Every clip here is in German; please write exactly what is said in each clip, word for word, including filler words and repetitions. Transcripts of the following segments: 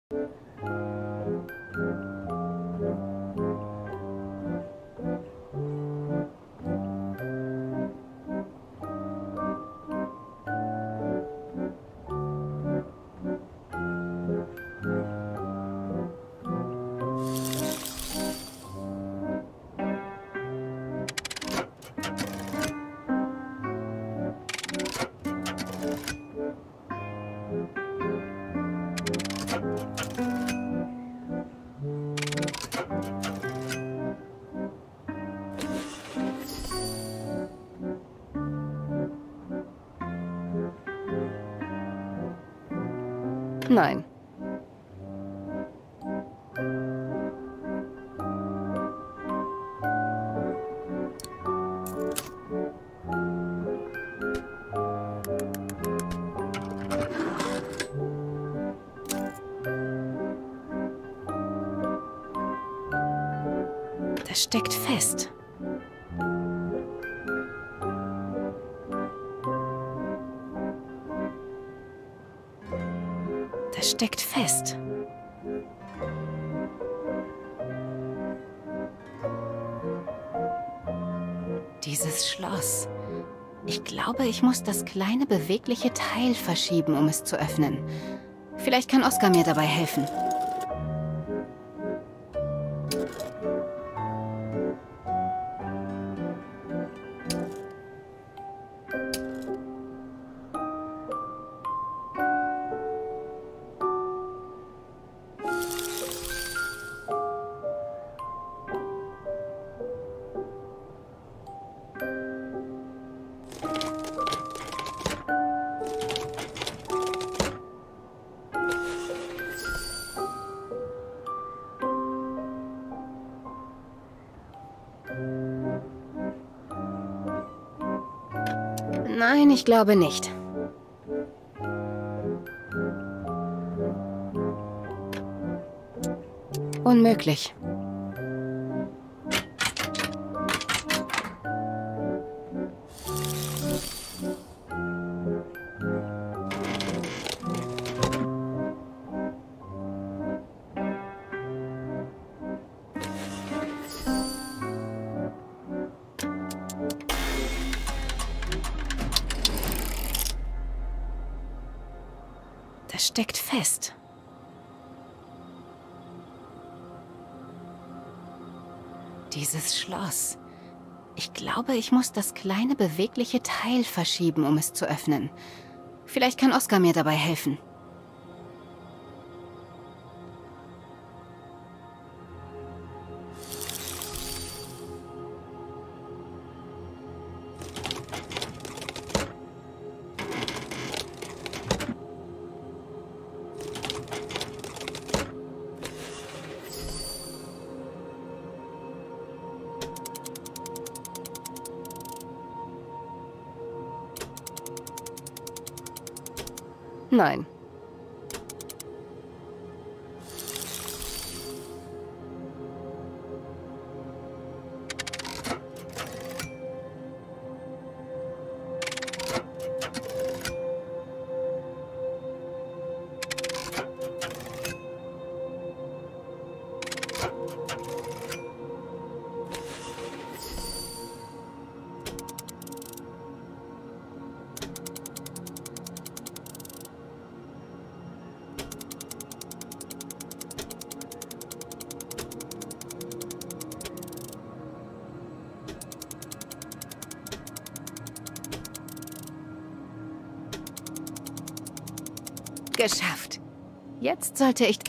Nein. Das steckt fest. Das steckt fest. Dieses Schloss. Ich glaube, ich muss das kleine bewegliche Teil verschieben, um es zu öffnen. Vielleicht kann Oskar mir dabei helfen. Nein, ich glaube nicht. Unmöglich. Das steckt fest. Dieses Schloss. Ich glaube, ich muss das kleine bewegliche Teil verschieben, um es zu öffnen. Vielleicht kann Oskar mir dabei helfen. Nein. Geschafft. Jetzt sollte ich...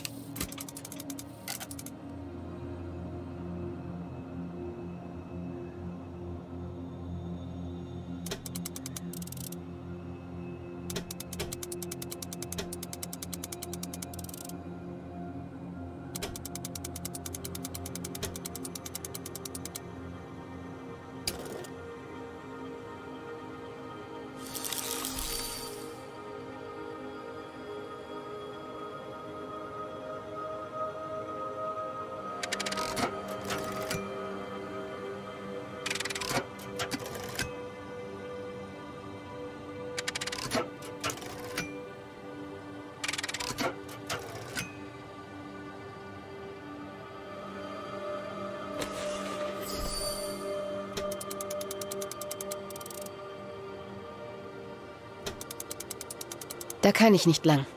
Da kann ich nicht lang.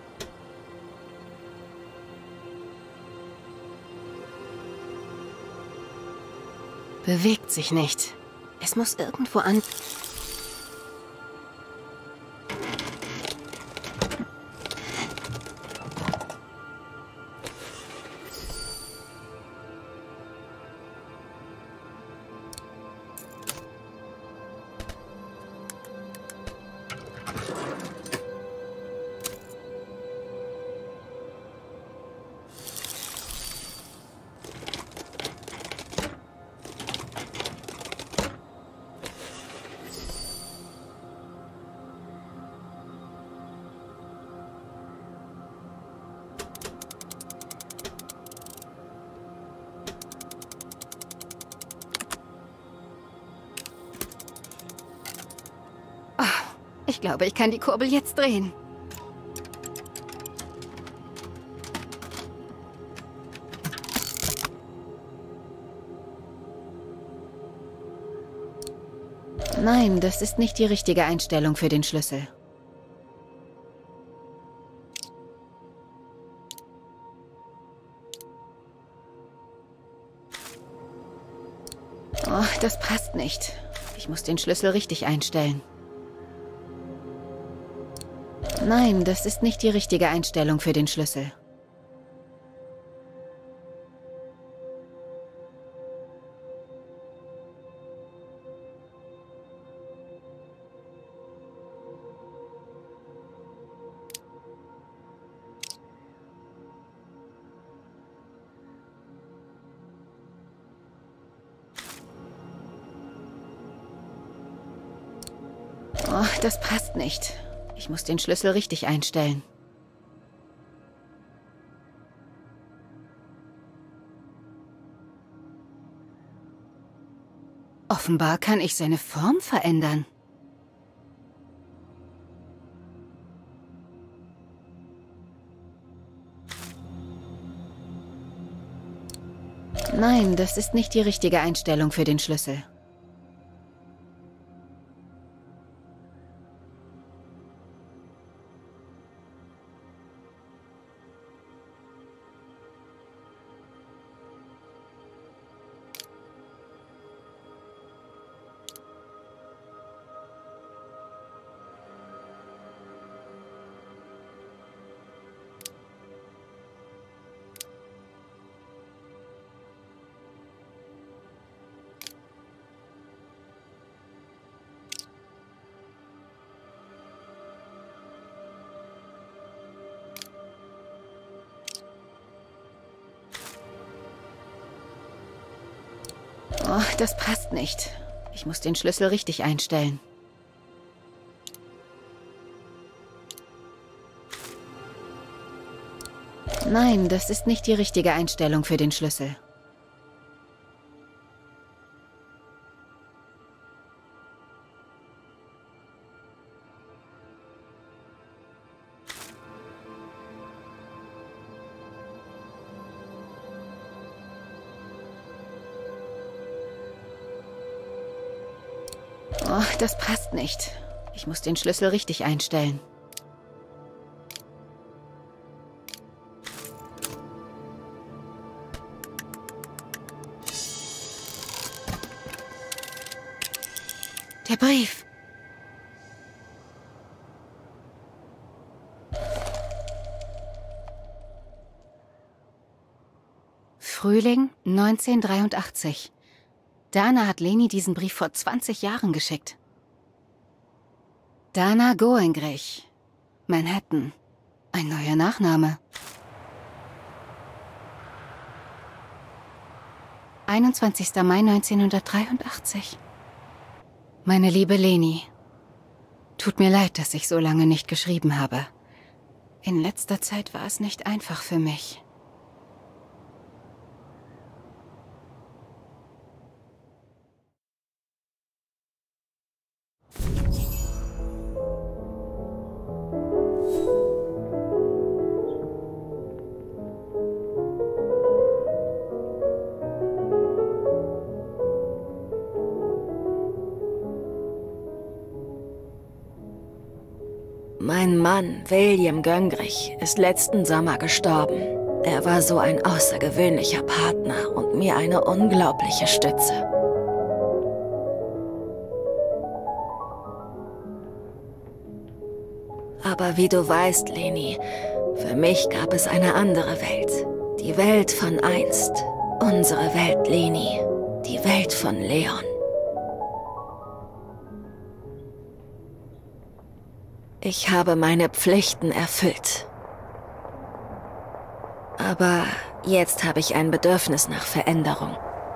Bewegt sich nicht. Es muss irgendwo an... Ich glaube, ich kann die Kurbel jetzt drehen. Nein, das ist nicht die richtige Einstellung für den Schlüssel. Oh, das passt nicht. Ich muss den Schlüssel richtig einstellen. Nein, das ist nicht die richtige Einstellung für den Schlüssel. Oh, das passt nicht. Ich muss den Schlüssel richtig einstellen. Offenbar kann ich seine Form verändern. Nein, das ist nicht die richtige Einstellung für den Schlüssel. Oh, das passt nicht. Ich muss den Schlüssel richtig einstellen. Nein, das ist nicht die richtige Einstellung für den Schlüssel. Oh, das passt nicht. Ich muss den Schlüssel richtig einstellen. Der Brief. Frühling neunzehnhundertdreiundachtzig. Dana hat Leni diesen Brief vor zwanzig Jahren geschickt. Dana Goengrich, Manhattan. Ein neuer Nachname. einundzwanzigster Mai neunzehnhundertdreiundachtzig. Meine liebe Leni, tut mir leid, dass ich so lange nicht geschrieben habe. In letzter Zeit war es nicht einfach für mich. Mein Mann, William Göngrich, ist letzten Sommer gestorben. Er war so ein außergewöhnlicher Partner und mir eine unglaubliche Stütze. Aber wie du weißt, Leni, für mich gab es eine andere Welt. Die Welt von einst. Unsere Welt, Leni. Die Welt von Leon. Ich habe meine Pflichten erfüllt. Aber jetzt habe ich ein Bedürfnis nach Veränderung.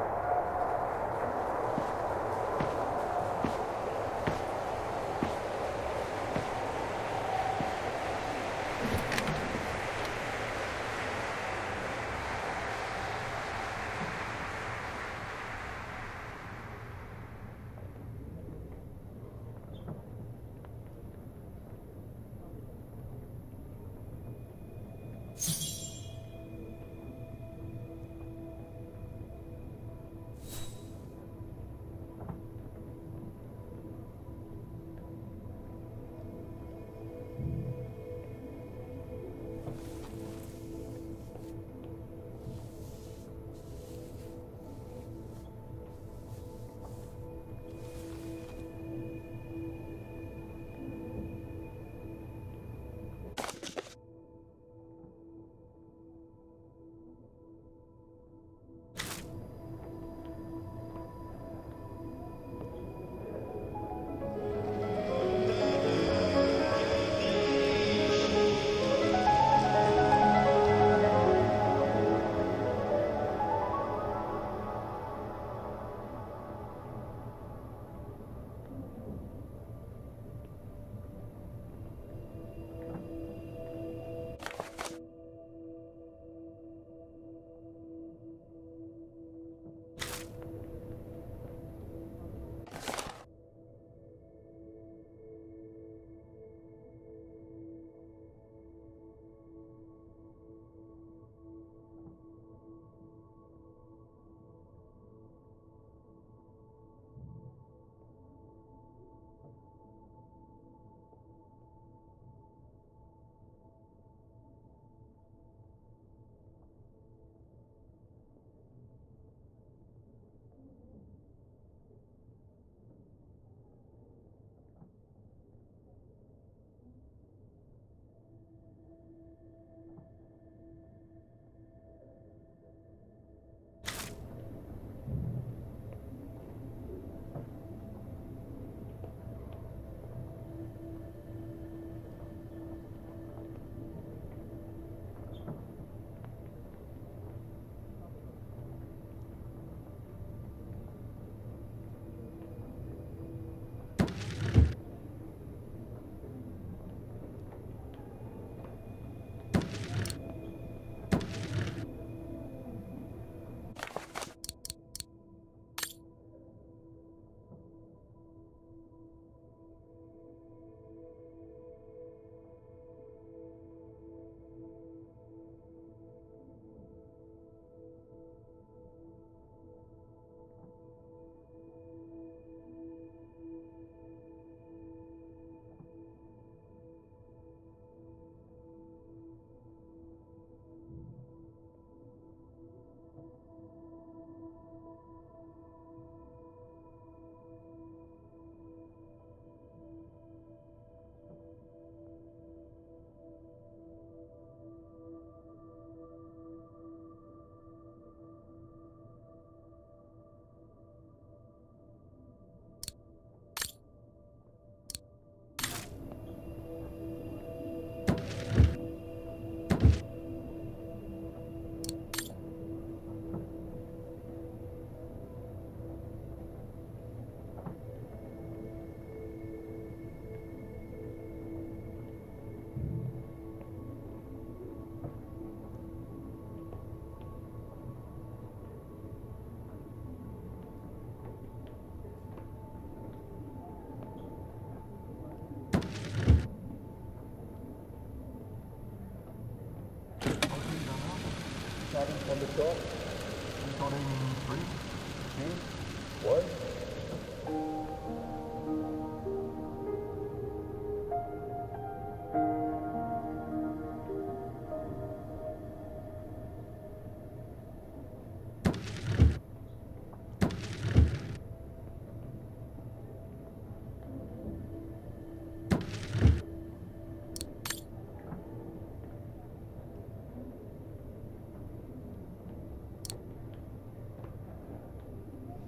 Starting from the top. Recording three, two, one.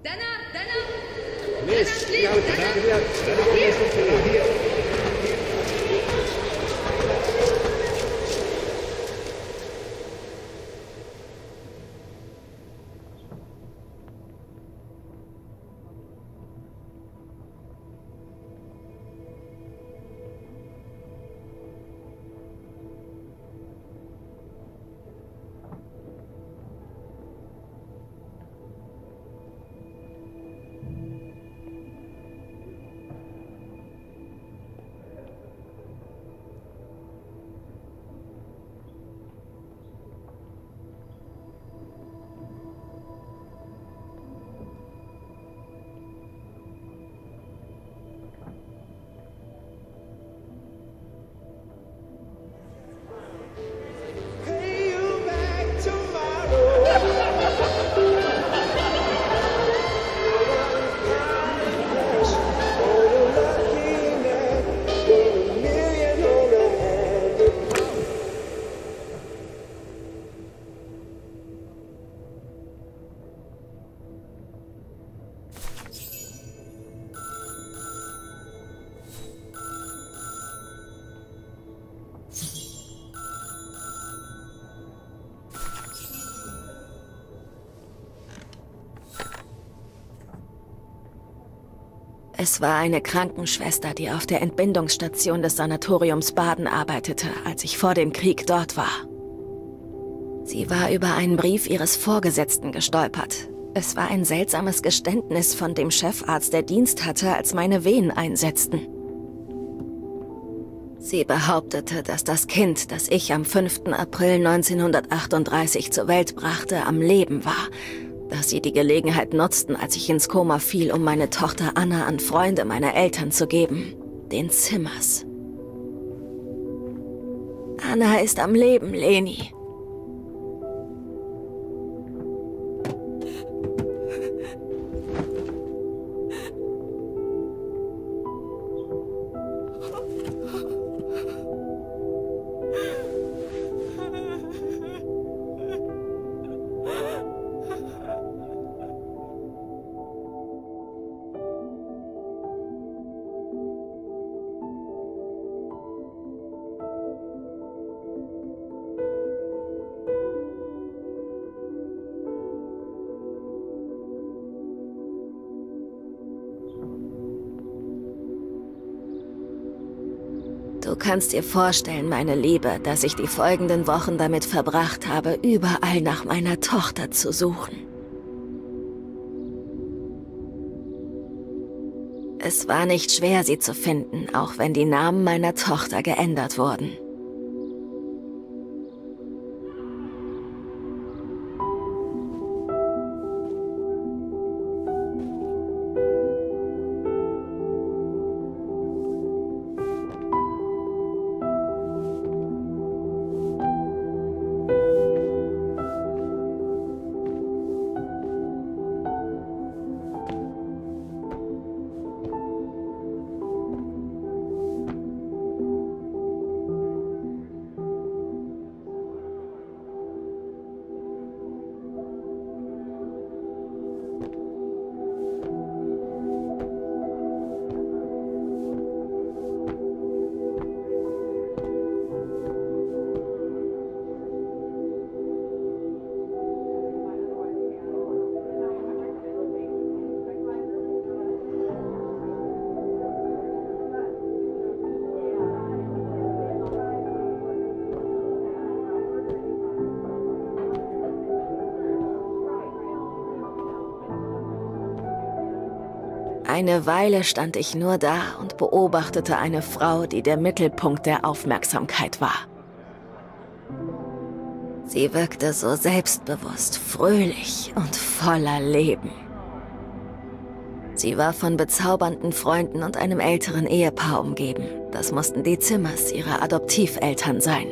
Es war eine Krankenschwester, die auf der Entbindungsstation des Sanatoriums Baden arbeitete, als ich vor dem Krieg dort war. Sie war über einen Brief ihres Vorgesetzten gestolpert. Es war ein seltsames Geständnis von dem Chefarzt, der Dienst hatte, als meine Wehen einsetzten. Sie behauptete, dass das Kind, das ich am fünften April neunzehnhundertachtunddreißig zur Welt brachte, am Leben war, dass sie die Gelegenheit nutzten, als ich ins Koma fiel, um meine Tochter Anna an Freunde meiner Eltern zu geben, den Zimmers. Anna ist am Leben, Leni. Du kannst dir vorstellen, meine Liebe, dass ich die folgenden Wochen damit verbracht habe, überall nach meiner Tochter zu suchen. Es war nicht schwer, sie zu finden, auch wenn die Namen meiner Tochter geändert wurden. Eine Weile stand ich nur da und beobachtete eine Frau, die der Mittelpunkt der Aufmerksamkeit war. Sie wirkte so selbstbewusst, fröhlich und voller Leben. Sie war von bezaubernden Freunden und einem älteren Ehepaar umgeben. Das mussten die Zimmers, ihre Adoptiveltern sein.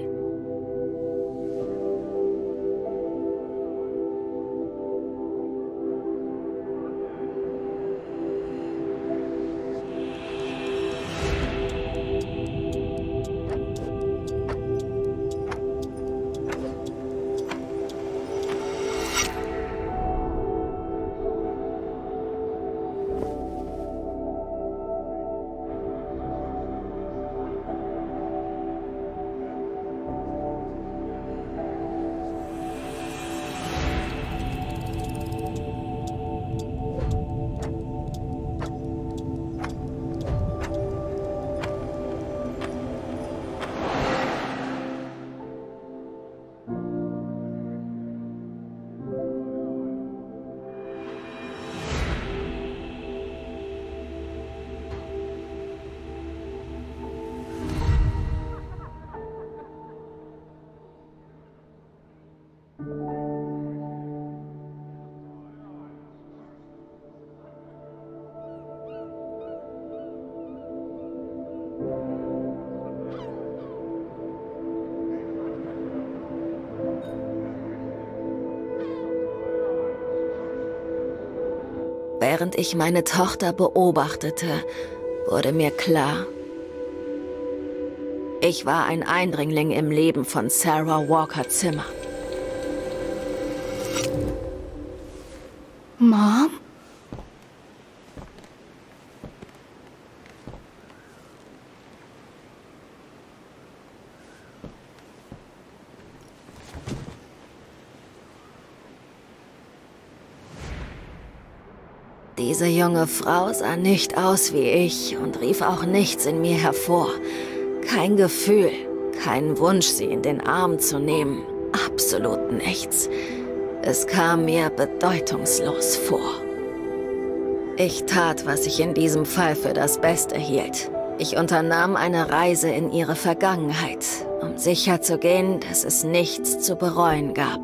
Während ich meine Tochter beobachtete, wurde mir klar, ich war ein Eindringling im Leben von Sarah Walker Zimmer. Mom? Diese junge Frau sah nicht aus wie ich und rief auch nichts in mir hervor. Kein Gefühl, kein Wunsch, sie in den Arm zu nehmen. Absolut nichts. Es kam mir bedeutungslos vor. Ich tat, was ich in diesem Fall für das Beste hielt. Ich unternahm eine Reise in ihre Vergangenheit, um sicherzugehen, dass es nichts zu bereuen gab.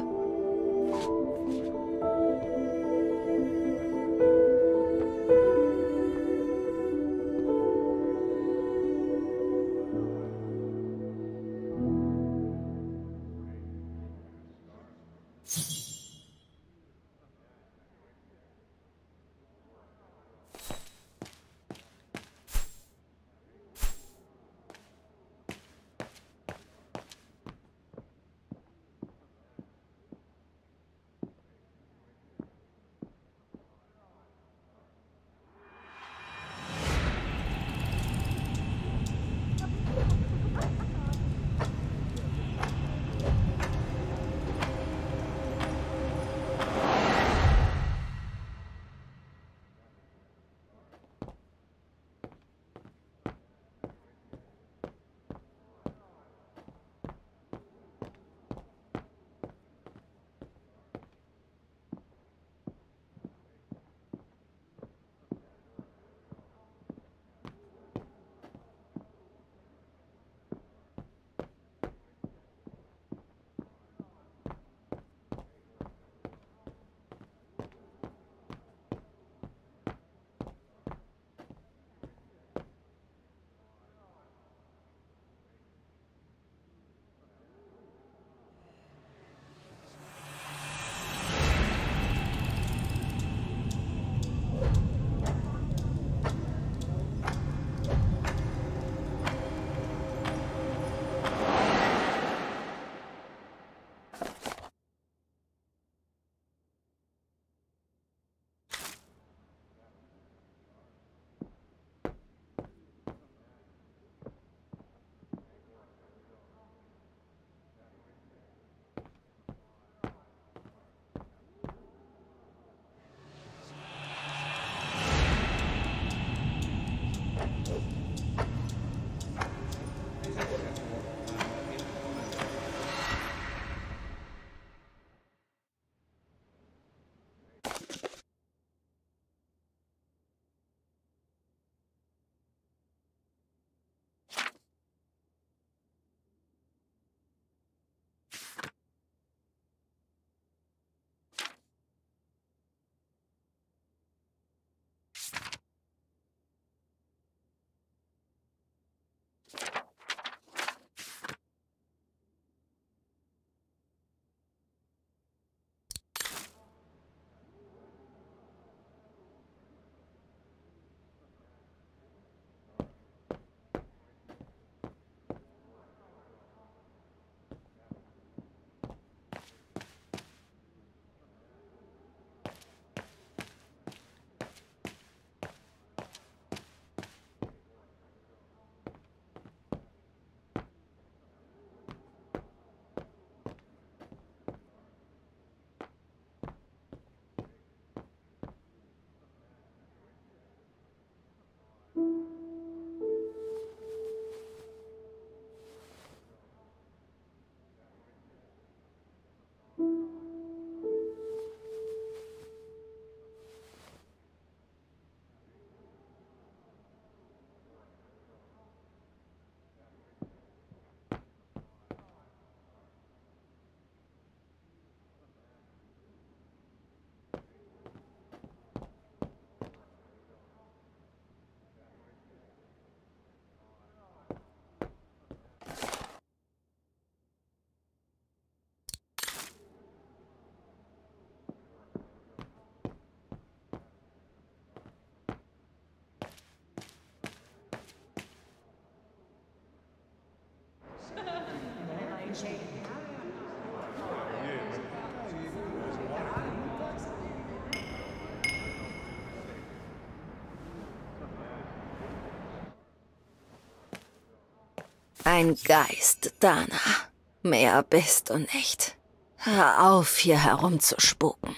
Ein Geist, Dana. Mehr bist du nicht. Hör auf, hier herumzuspuken.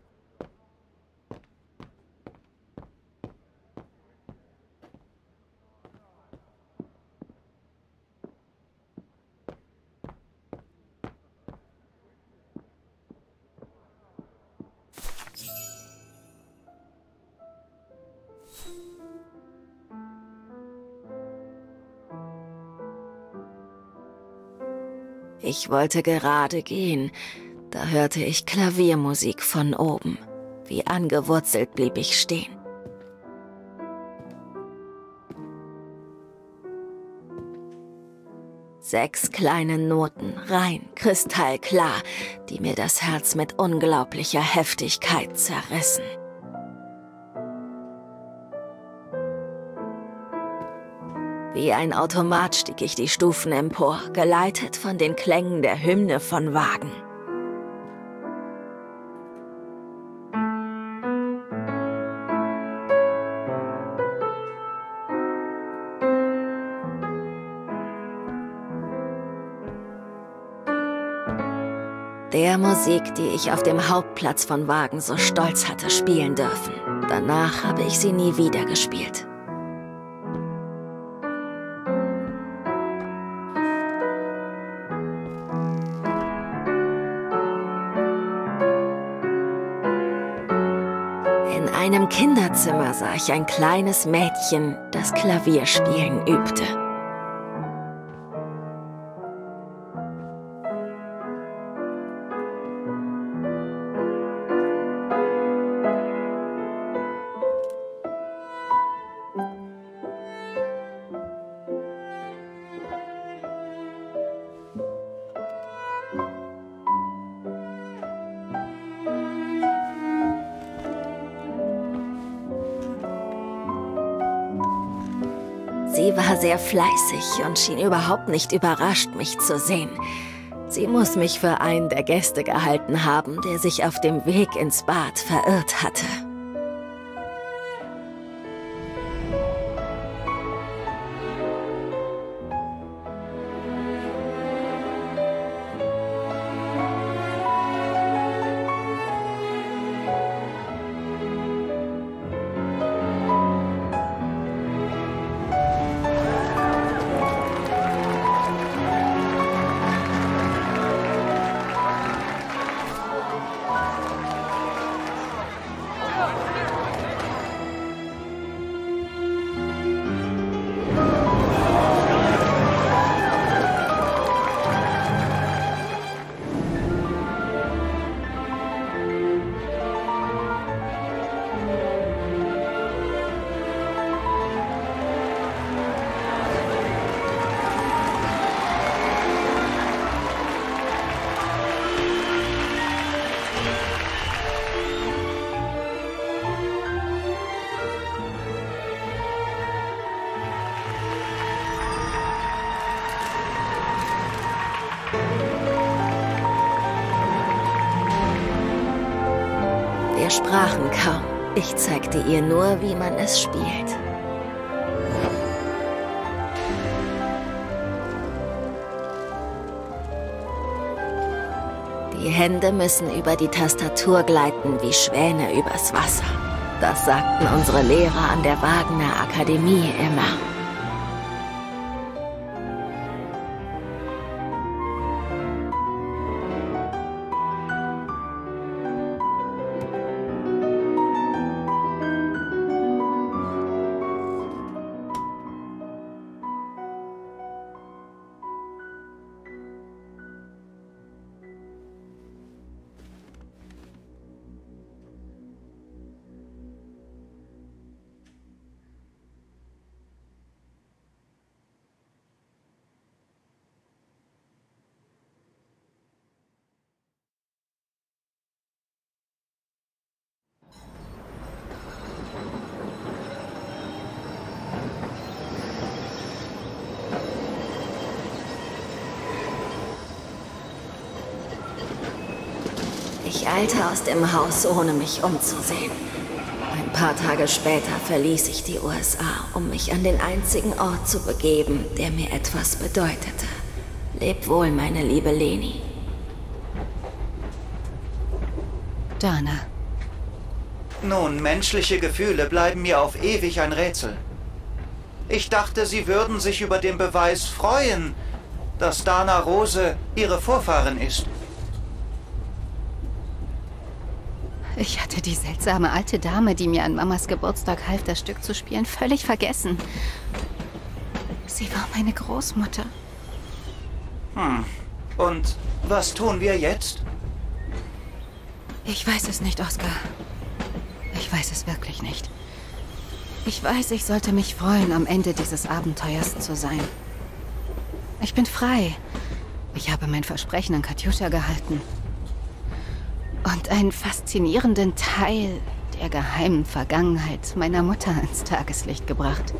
Ich wollte gerade gehen, da hörte ich Klaviermusik von oben. Wie angewurzelt blieb ich stehen. Sechs kleine Noten, rein, kristallklar, die mir das Herz mit unglaublicher Heftigkeit zerrissen. Wie ein Automat stieg ich die Stufen empor, geleitet von den Klängen der Hymne von Wagen. Der Musik, die ich auf dem Hauptplatz von Wagen so stolz hatte spielen dürfen. Danach habe ich sie nie wieder gespielt. In einem Kinderzimmer sah ich ein kleines Mädchen, das Klavierspielen übte. Sie war sehr fleißig und schien überhaupt nicht überrascht, mich zu sehen. Sie muss mich für einen der Gäste gehalten haben, der sich auf dem Weg ins Bad verirrt hatte. Wir sprachen kaum. Ich zeigte ihr nur, wie man es spielt. Die Hände müssen über die Tastatur gleiten wie Schwäne übers Wasser. Das sagten unsere Lehrer an der Wagner Akademie immer. Ich eilte aus dem Haus, ohne mich umzusehen. Ein paar Tage später verließ ich die U S A, um mich an den einzigen Ort zu begeben, der mir etwas bedeutete. Leb wohl, meine liebe Leni. Dana. Nun, menschliche Gefühle bleiben mir auf ewig ein Rätsel. Ich dachte, Sie würden sich über den Beweis freuen, dass Dana Rose Ihre Vorfahrin ist. Ich hatte die seltsame alte Dame, die mir an Mamas Geburtstag half, das Stück zu spielen, völlig vergessen. Sie war meine Großmutter. Hm. Und was tun wir jetzt? Ich weiß es nicht, Oscar. Ich weiß es wirklich nicht. Ich weiß, ich sollte mich freuen, am Ende dieses Abenteuers zu sein. Ich bin frei. Ich habe mein Versprechen an Katjuscha gehalten. Und einen faszinierenden Teil der geheimen Vergangenheit meiner Mutter ins Tageslicht gebracht.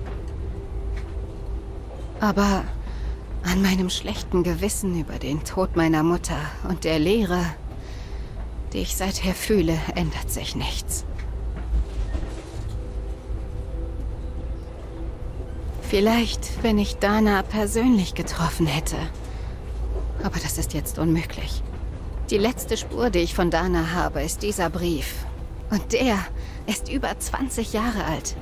Aber an meinem schlechten Gewissen über den Tod meiner Mutter und der Leere, die ich seither fühle, ändert sich nichts. Vielleicht, wenn ich Dana persönlich getroffen hätte. Aber das ist jetzt unmöglich. Die letzte Spur, die ich von Dana habe, ist dieser Brief. Und der ist über zwanzig Jahre alt.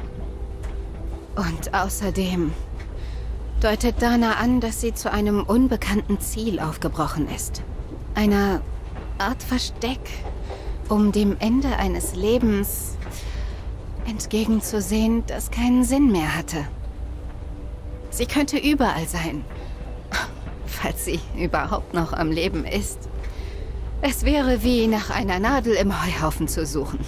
Und außerdem deutet Dana an, dass sie zu einem unbekannten Ziel aufgebrochen ist. Einer Art Versteck, um dem Ende eines Lebens entgegenzusehen, das keinen Sinn mehr hatte. Sie könnte überall sein, falls sie überhaupt noch am Leben ist. Es wäre wie nach einer Nadel im Heuhaufen zu suchen.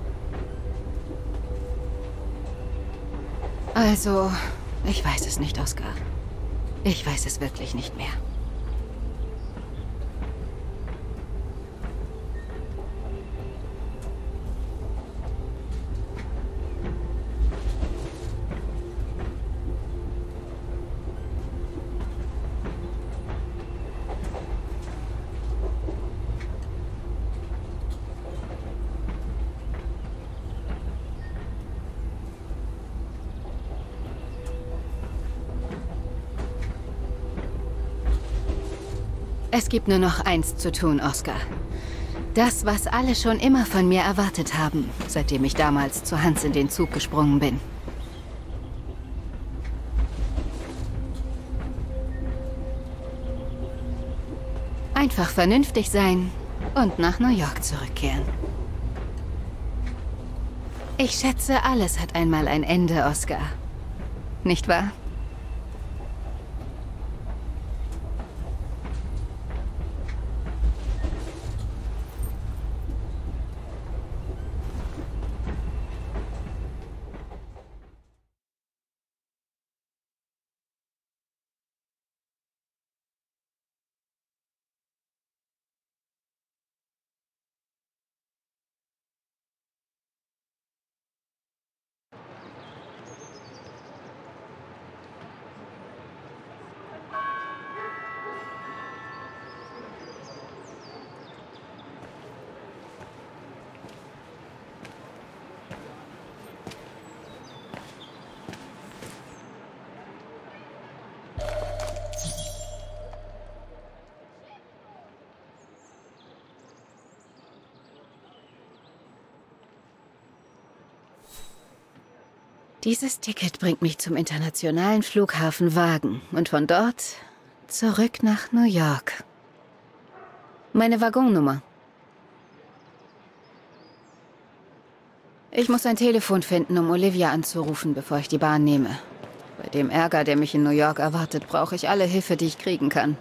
Also, ich weiß es nicht, Oscar. Ich weiß es wirklich nicht mehr. Es gibt nur noch eins zu tun, Oscar. Das, was alle schon immer von mir erwartet haben, seitdem ich damals zu Hans in den Zug gesprungen bin. Einfach vernünftig sein und nach New York zurückkehren. Ich schätze, alles hat einmal ein Ende, Oscar. Nicht wahr? Dieses Ticket bringt mich zum internationalen Flughafen Wagen und von dort zurück nach New York. Meine Waggonnummer. Ich muss ein Telefon finden, um Olivia anzurufen, bevor ich die Bahn nehme. Bei dem Ärger, der mich in New York erwartet, brauche ich alle Hilfe, die ich kriegen kann.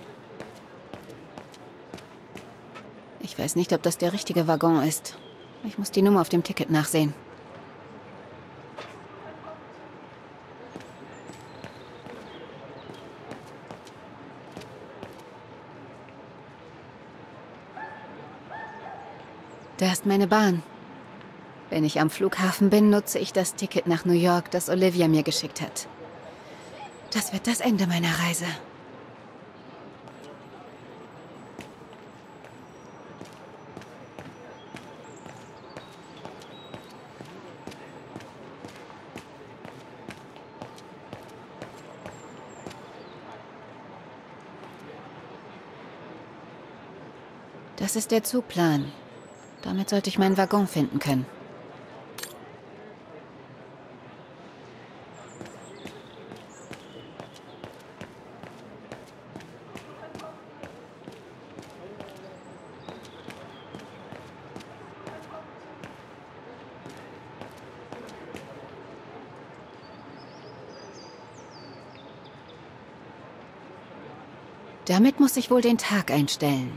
Ich weiß nicht, ob das der richtige Waggon ist. Ich muss die Nummer auf dem Ticket nachsehen. Da ist meine Bahn. Wenn ich am Flughafen bin, nutze ich das Ticket nach New York, das Olivia mir geschickt hat. Das wird das Ende meiner Reise. Das ist der Zugplan. Damit sollte ich meinen Waggon finden können. Damit muss ich wohl den Tag einstellen.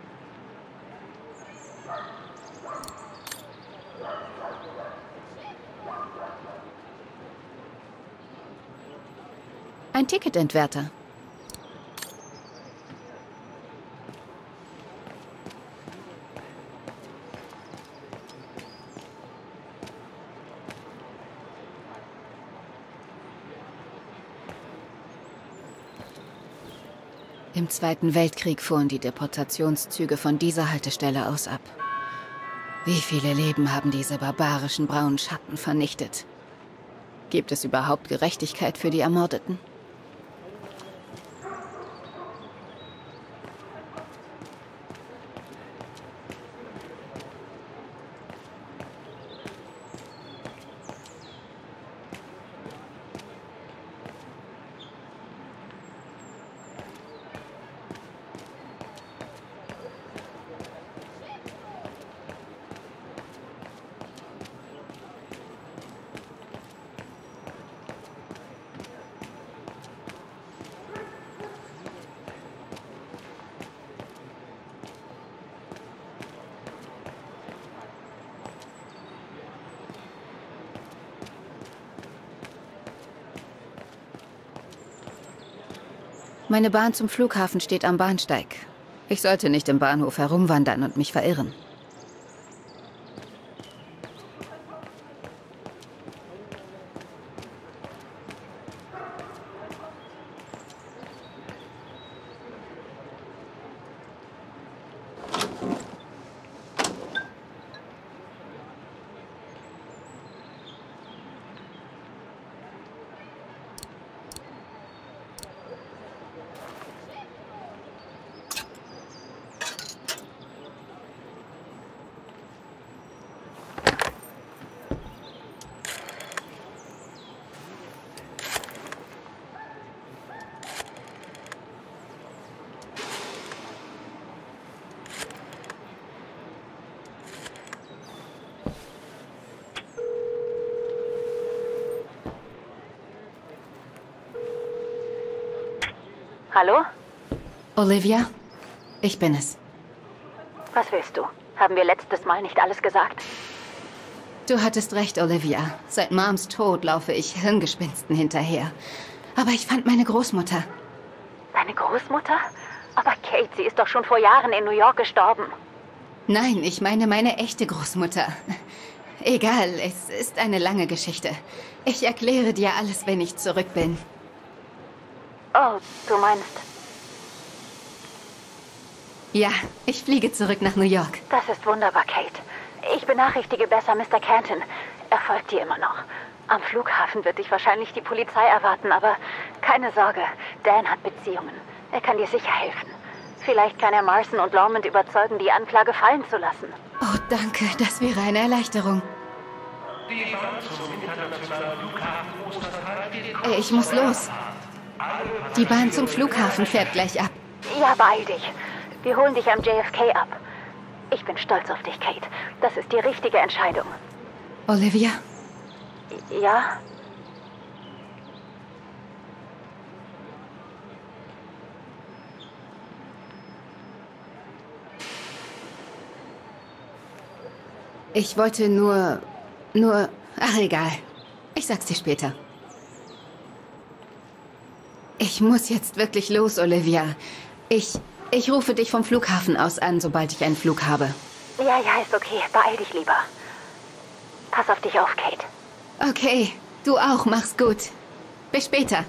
Ein Ticketentwerter. Im Zweiten Weltkrieg fuhren die Deportationszüge von dieser Haltestelle aus ab. Wie viele Leben haben diese barbarischen braunen Schatten vernichtet? Gibt es überhaupt Gerechtigkeit für die Ermordeten? Meine Bahn zum Flughafen steht am Bahnsteig. Ich sollte nicht im Bahnhof herumwandern und mich verirren. Hallo? Olivia? Ich bin es. Was willst du? Haben wir letztes Mal nicht alles gesagt? Du hattest recht, Olivia. Seit Moms Tod laufe ich Hirngespinsten hinterher. Aber ich fand meine Großmutter. Deine Großmutter? Aber Kate, sie ist doch schon vor Jahren in New York gestorben. Nein, ich meine meine echte Großmutter. Egal, es ist eine lange Geschichte. Ich erkläre dir alles, wenn ich zurück bin. Oh, du meinst... Ja, ich fliege zurück nach New York. Das ist wunderbar, Kate. Ich benachrichtige besser Mister Canton. Er folgt dir immer noch. Am Flughafen wird dich wahrscheinlich die Polizei erwarten, aber keine Sorge. Dan hat Beziehungen. Er kann dir sicher helfen. Vielleicht kann er Marson und Lormond überzeugen, die Anklage fallen zu lassen. Oh, danke. Das wäre eine Erleichterung. Die Bahn zum internationalen Flughafen Ostertal steht... Ey, ich muss los. Die Bahn zum Flughafen fährt gleich ab. Ja, beeil dich. Wir holen dich am J F K ab. Ich bin stolz auf dich, Kate. Das ist die richtige Entscheidung. Olivia? Ja? Ich wollte nur... nur... Ach, egal. Ich sag's dir später. Ich muss jetzt wirklich los, Olivia. Ich... ich rufe dich vom Flughafen aus an, sobald ich einen Flug habe. Ja, ja, ist okay. Beeil dich lieber. Pass auf dich auf, Kate. Okay, du auch. Mach's gut. Bis später.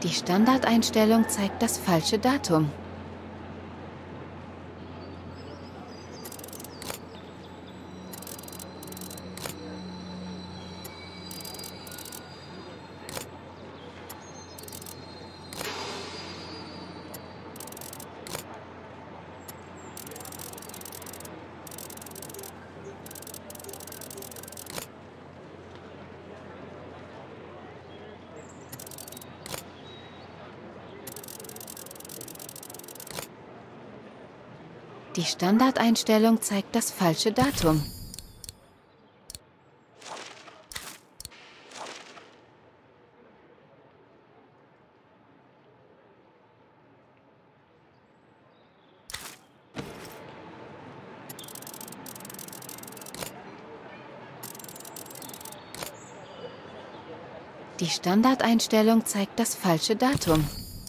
Die Standardeinstellung zeigt das falsche Datum. Die Standardeinstellung zeigt das falsche Datum. Die Standardeinstellung zeigt das falsche Datum.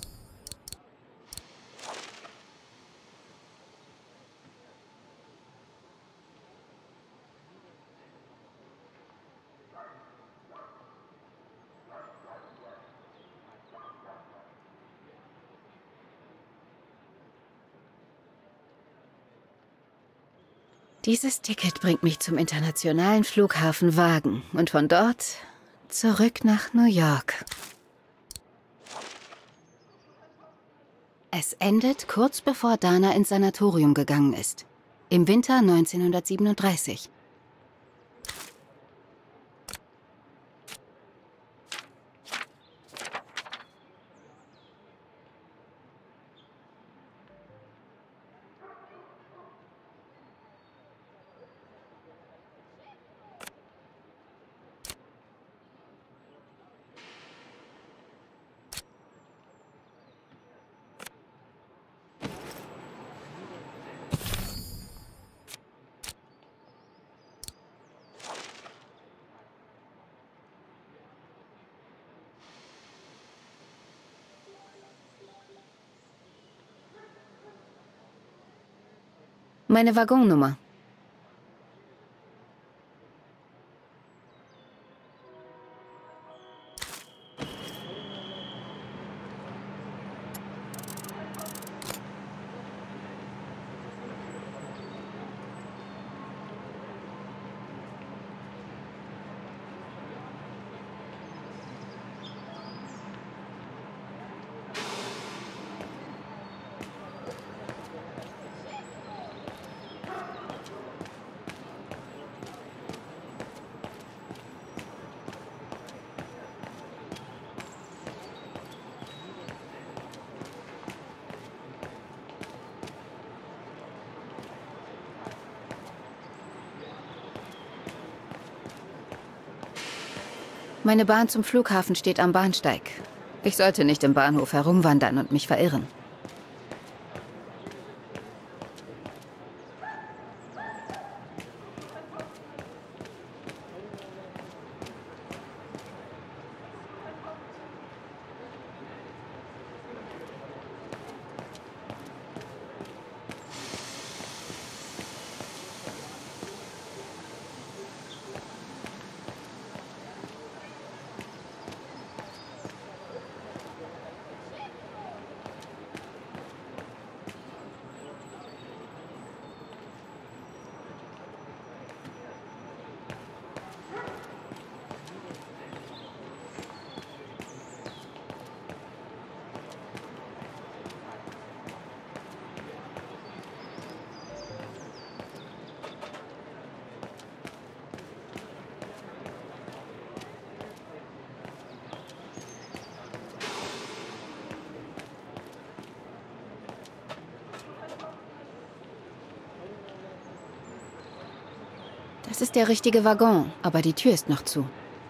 Dieses Ticket bringt mich zum internationalen Flughafen Wagen und von dort zurück nach New York. Es endet kurz bevor Dana ins Sanatorium gegangen ist. Im Winter neunzehnhundertsiebenunddreißig. Meine Waggonnummer. Meine Bahn zum Flughafen steht am Bahnsteig. Ich sollte nicht im Bahnhof herumwandern und mich verirren. Das ist der richtige Waggon, aber die Tür ist noch zu.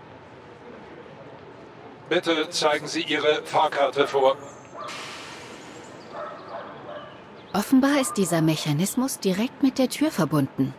Bitte zeigen Sie Ihre Fahrkarte vor. Offenbar ist dieser Mechanismus direkt mit der Tür verbunden.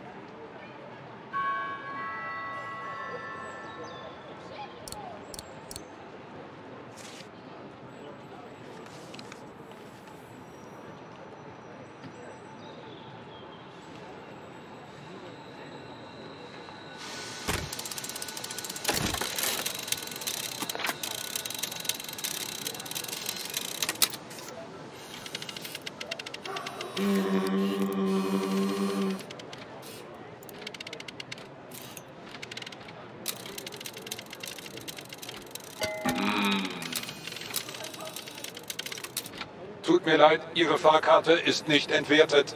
Tut mir leid, Ihre Fahrkarte ist nicht entwertet.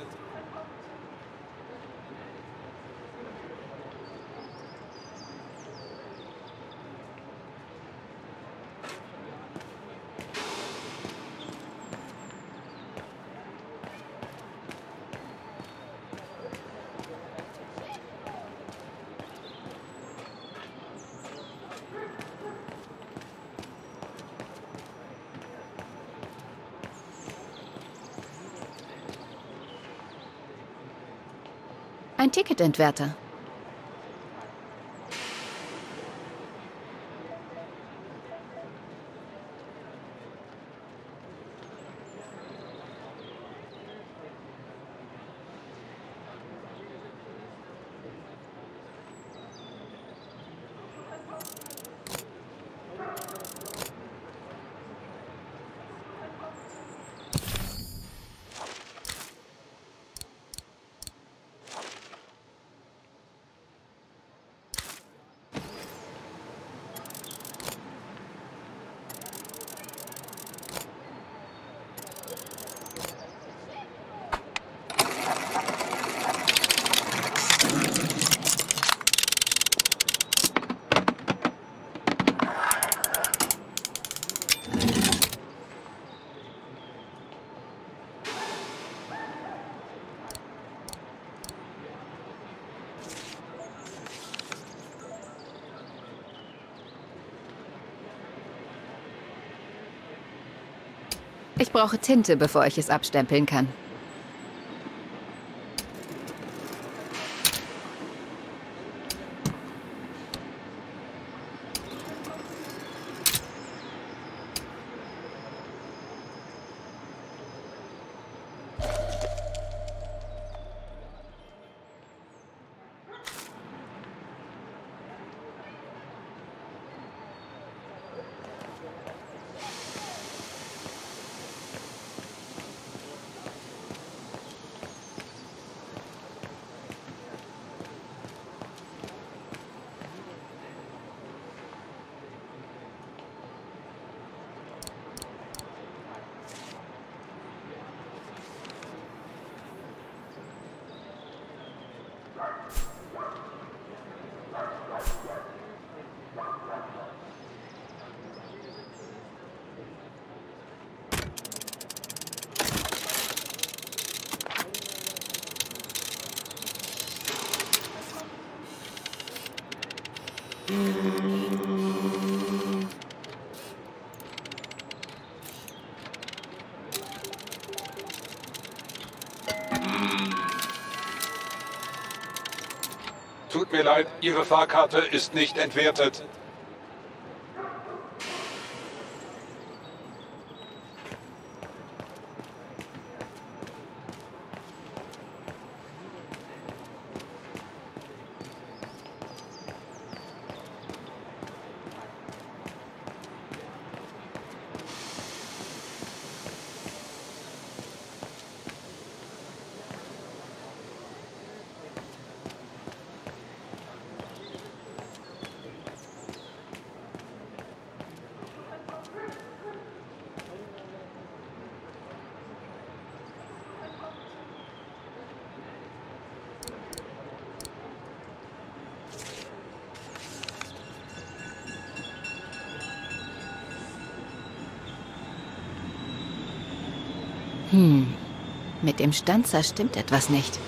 Ein Ticketentwerter. Ich brauche Tinte, bevor ich es abstempeln kann. Tut mir leid, Ihre Fahrkarte ist nicht entwertet. Hm, mit dem Stanzer stimmt etwas nicht.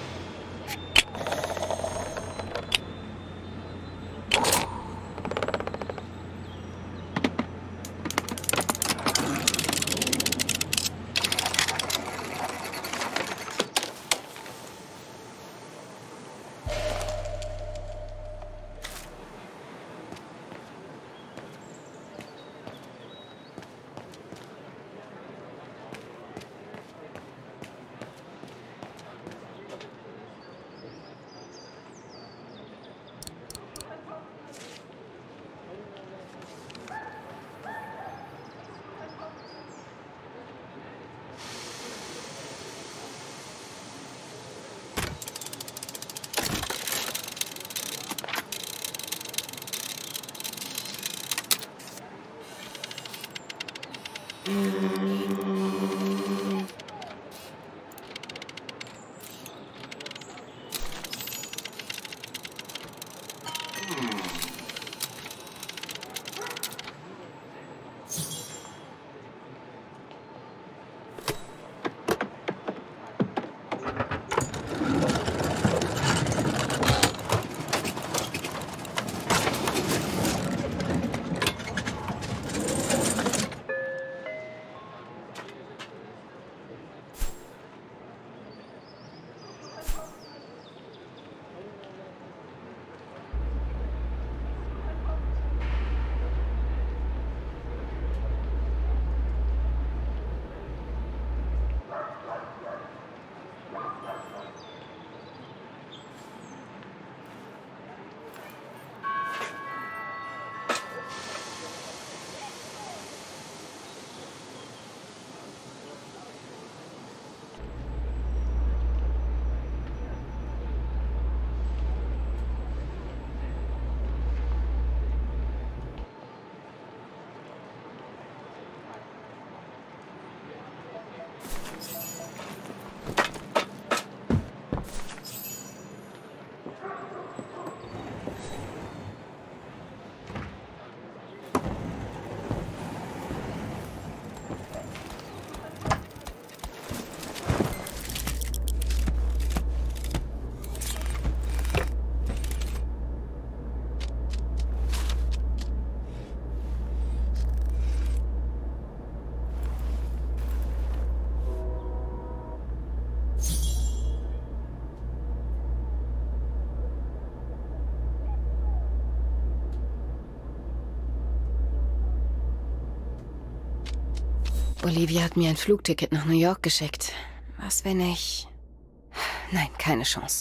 Olivia hat mir ein Flugticket nach New York geschickt. Was, wenn ich... Nein, keine Chance.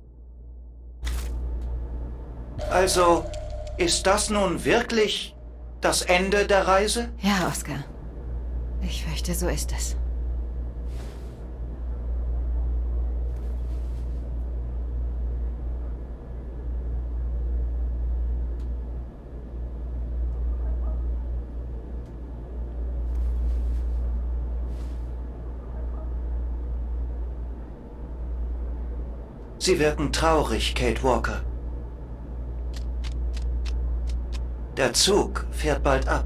Also, ist das nun wirklich das Ende der Reise? Ja, Oscar. Ich fürchte, so ist es. Sie wirken traurig, Kate Walker. Der Zug fährt bald ab.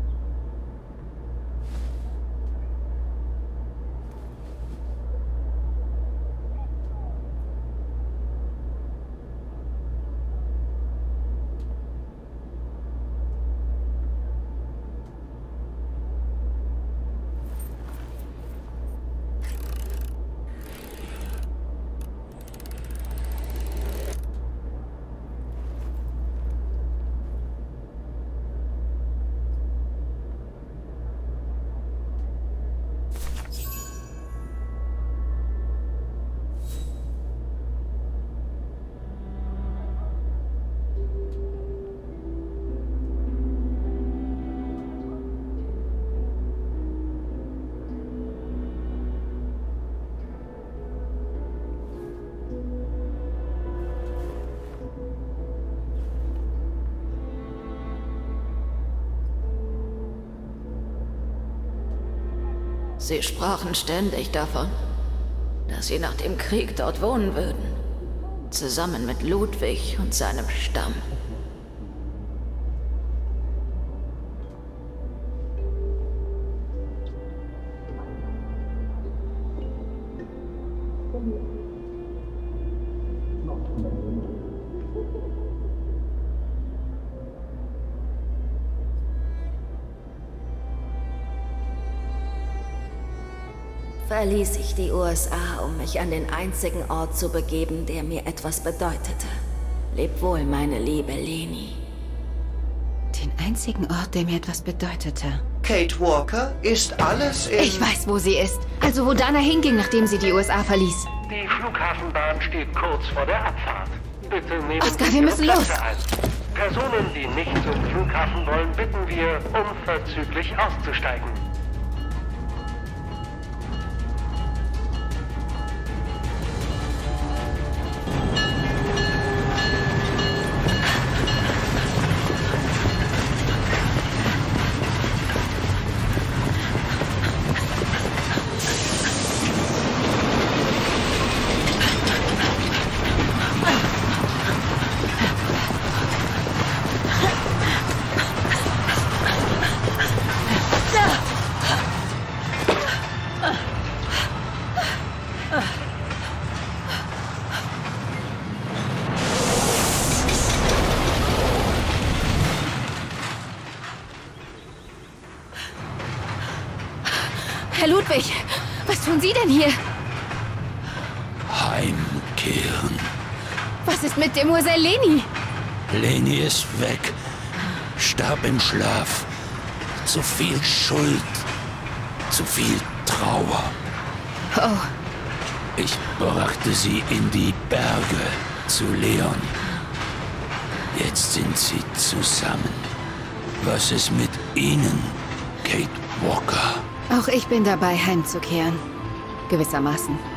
Sie sprachen ständig davon, dass sie nach dem Krieg dort wohnen würden. Zusammen mit Ludwig und seinem Stamm. Verließ ich die U S A, um mich an den einzigen Ort zu begeben, der mir etwas bedeutete. Leb wohl, meine liebe Leni. Den einzigen Ort, der mir etwas bedeutete. Kate Walker ist alles in... Ich weiß, wo sie ist. Also wo Dana hinging, nachdem sie die U S A verließ. Die Flughafenbahn steht kurz vor der Abfahrt. Bitte nehmen Oscar, Sie wir Ihre müssen Plätze los. ein. Personen, die nicht zum Flughafen wollen, bitten wir, unverzüglich auszusteigen. Herr Ludwig, was tun Sie denn hier? Heimkehren. Was ist mit Demoiselle Leni? Leni ist weg. Starb im Schlaf. Zu viel Schuld. Zu viel Trauer. Oh. Ich brachte sie in die Berge zu Leon. Jetzt sind sie zusammen. Was ist mit Ihnen, Kate Walker? Auch ich bin dabei, heimzukehren. Gewissermaßen.